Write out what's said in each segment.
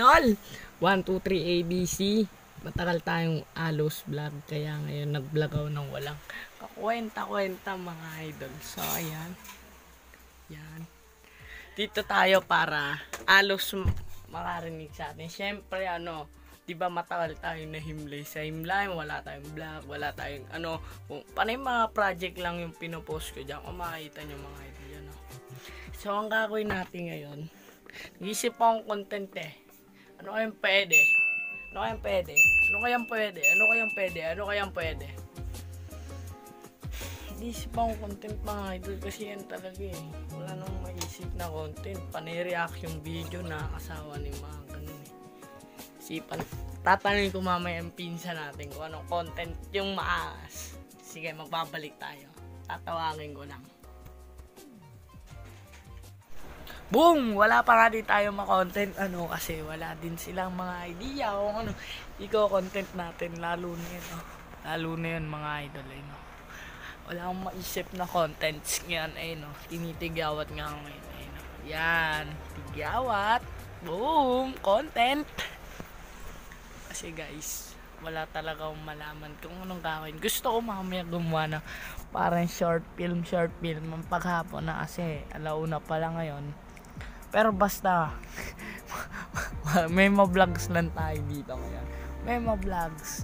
idol! 1, 2, 3 ABC. Matagal tayong alos vlog, kaya ngayon nag-vlog ako ng walang kakwenta-kwenta mga idol. So ayan. Yan. Dito tayo para alos makarinig sa atin. Siyempre di ba matagal tayong nahimlay sa himlay, wala tayong vlog, wala tayong kung panay mga project lang yung pinopost ko diyan. Kung makikita nyo mga idol yan. So ang gagawin natin ngayon, nag-isip akong content Ano kayang pwede? Ano kayang pwede? Ano kayang pwede? Ano kayang pwede? Ano kayang pwede? Nag-isip akong content mga idol kasi yan talaga wala nang maisip na content. Panay-react yung video na kasawa ni mga ganun Sipan. Tatanungin ko mamaya yung pinsa natin kung anong content yung maas. Sige, magbabalik tayo. Tatawagin ko lang. Boom! Wala pa nga din tayo ma-content kasi wala din silang mga idea kung i-content natin lalo na yun lalo na yun mga idol wala akong maisip na contents ngayon tinitigawat nga ngayon yan, tigawat, boom, content kasi guys wala talaga akong malaman kung anong gawin. Gusto ko mamaya gumawa na parang short film ang paghapon na kasi alauna pa lang ngayon. Pero basta may vlogs lang tayo dito ngayon. May vlogs.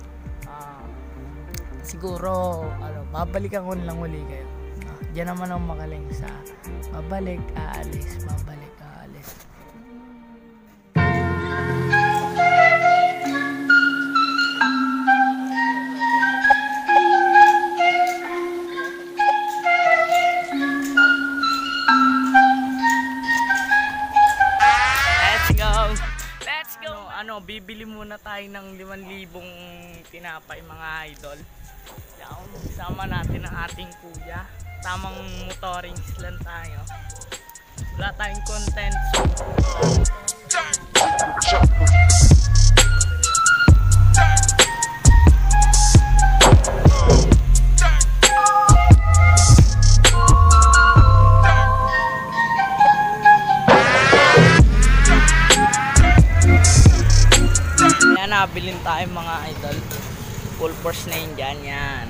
Siguro babalikan ko lang uli kayo. Diyan naman ang magaling sa babalik, aalis, babalik, aalis. Bibili muna tayo ng 5,000 tinapay mga idol. Sama natin ang ating kuya. Tamang motorings lang tayo. Wala tayong content. Nabilin tayo mga idol. Full force na yun dyan. Yan.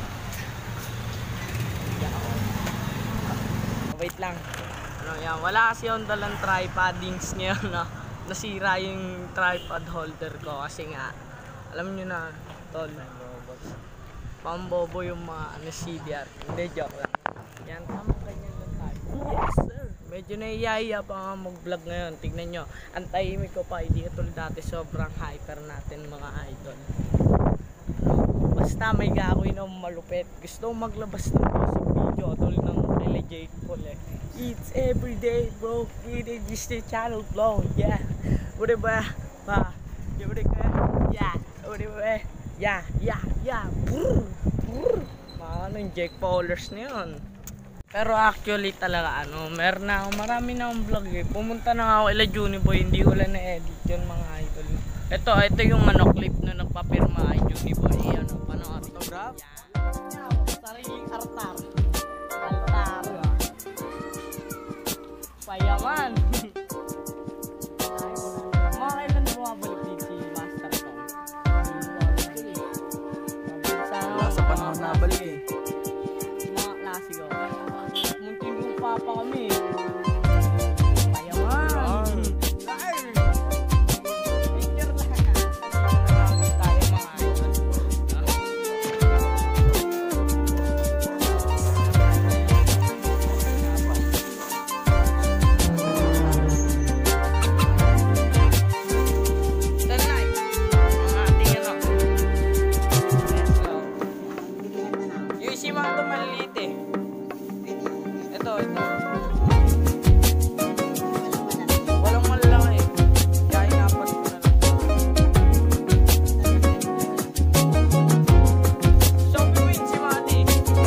Wait lang. Yan. Wala kasi yung dalang tripodings niya nasira yung tripod holder ko kasi nga alam nyo na tol. Pambobo yung mga CDR. Hindi, joke lang. Yan. Tamang ganyan lang tayo. Yes sir. Medyo naiiyaya pa nga mag-vlog ngayon. Tignan nyo. Ang tahimik ko pa. Hindi katulad dati. Sobrang hyper natin mga idol. Basta may gagawin ng malupit. Gusto maglabas ng music video. Tulad ng Rela J. Cole. It's everyday bro. It is the channel flow. Yeah. Udah ba? Pa. Udah ka? Yeah. Udah ba? Yeah. Yeah. Yeah. Brrr. Brrr. Mga Jake Paulers na yun. Pero actually talaga marami na akong vlog Pumunta na ako ila Juniboy, hindi ko lang na-edit yun mga idol. Ito yung clip na nagpapirma ay Juniboy. Panoorin. Autograph? Sariling artar. Payaman. Mga kailan bumabalik dito si Master Tom? Wala sa panahon nabalik mga klasiko. Munting lupa pa kami. Payaman. Picture lang. Tayo mga idol. Tanay. Ang ating yung isi mga ito maliliit Ito. Walang malalaki Kaya inapat ko na lang. So, wait si Mati.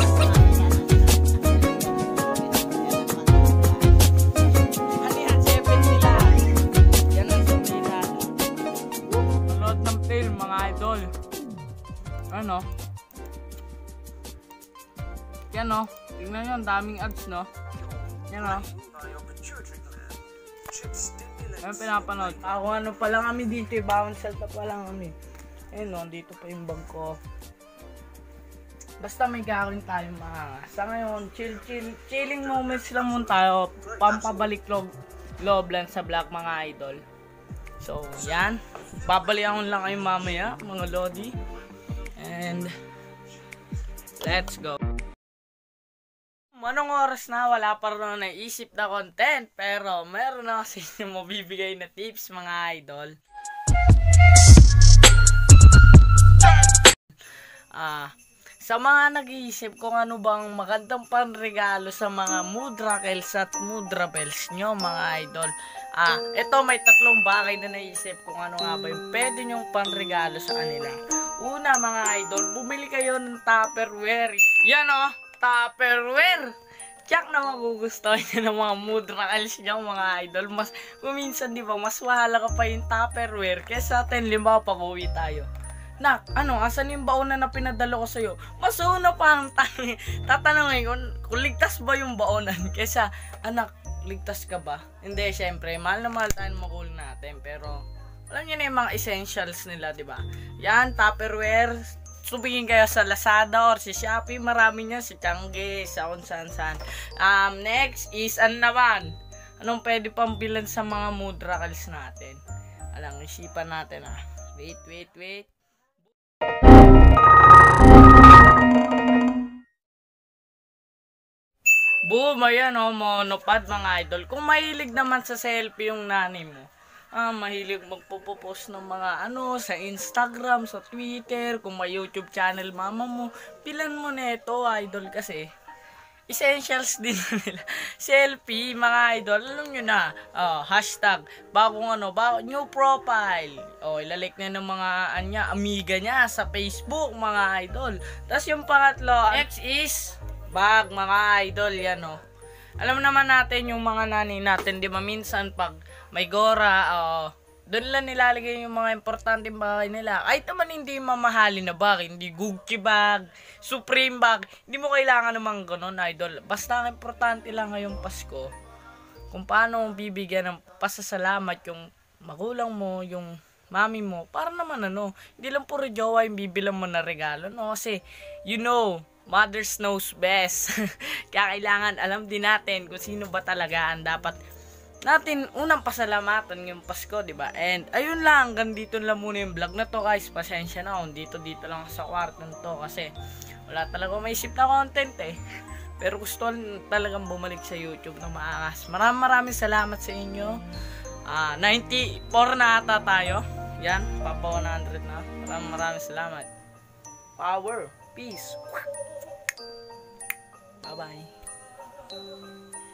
Ano yan? 7 sila. Yan ang sabihan. Load ng film mga idol. Yan tingnan nyo, ang daming ads Yan Ayun, pinapanood. Ako ano pa lang kami dito, bawang salta pa lang kami. Ayun no, dito pa yung bag ko. Basta may gagawin tayo mga. Sa ngayon, chilling moments lang muna tayo. Pampabalik loob lang sa vlog mga idol. So, yan. Babalikan lang kayo mamaya, mga lodi. And, let's go. Anong oras na? Wala pa rin naisip na content. Pero, meron na kasi yung mabibigay na tips mga idol. Sa mga nag-iisip kung ano bang magandang panregalo sa mga Moodrackels at Moodrabels nyo mga idol. Ito may tatlong bagay na naisip kung ano nga ba yung pwede nyong panregalo sa kanila. Una mga idol, bumili kayo ng Tupperware. Yan o, Tupperware! Tiyak na magugustuhan nyo ng mga Moodrackels nyo mga idol. Kung minsan di ba, mas mahalaga pa yung Tupperware kesa atin limbawa pag-uwi tayo. Nak, asan yung baon na pinadala ko sa'yo? Mas una pa ang tatanungin kung ligtas ba yung baonan? Kesa, anak, ligtas ka ba? Hindi, syempre, mahal na mahal tayo magulang natin. Pero, alam nyo na yung mga essentials nila, di ba? Yan, Tupperware. Subingin kayo sa Lazada or si Shopee. Marami niya, si Changi, sa kung saan. Next is, naman? Anong pwede pang bilan sa mga Moodrackels natin? Alang, isipan natin Wait. Boom! Ayan monopod mga idol. Kung mahilig naman sa selfie yung nanay mo, mahilig magpo-post ng mga sa Instagram, sa Twitter, kung may YouTube channel mama mo, pilan mo na ito idol kasi essentials din nila. Selfie mga idol, alam nyo na, hashtag, bagong new profile, ilalike na ng mga amiga niya sa Facebook mga idol. Tapos yung pangatlo, next is bag mga idol, yan Alam naman natin yung mga nanay natin, di ba minsan pag may gora, doon lang nilalagay yung mga importanteng bagay nila. Kahit naman hindi mamahalin na bag, hindi Gucci bag, Supreme bag, hindi mo kailangan naman ganun idol. Basta ang importante lang ngayong Pasko, kung paano bibigyan ng pasasalamat yung magulang mo, yung mami mo, para naman hindi lang puro jowa yung bibilang mo na regalo, kasi mothers knows best. Kaya kailangan alam din natin kung sino ba talaga ang dapat natin unang pasalamatan ngayong Pasko, di ba? And ayun lang, hanggang dito lang muna yung vlog na to guys. Pasensya na kung dito lang sa kwarto nito kasi wala talaga maisip na content Pero gusto talagang bumalik sa YouTube na maangas. Maraming salamat sa inyo. 94 na ata tayo. Yan, papa 100 na. Maraming salamat. Power, peace. Bye-bye.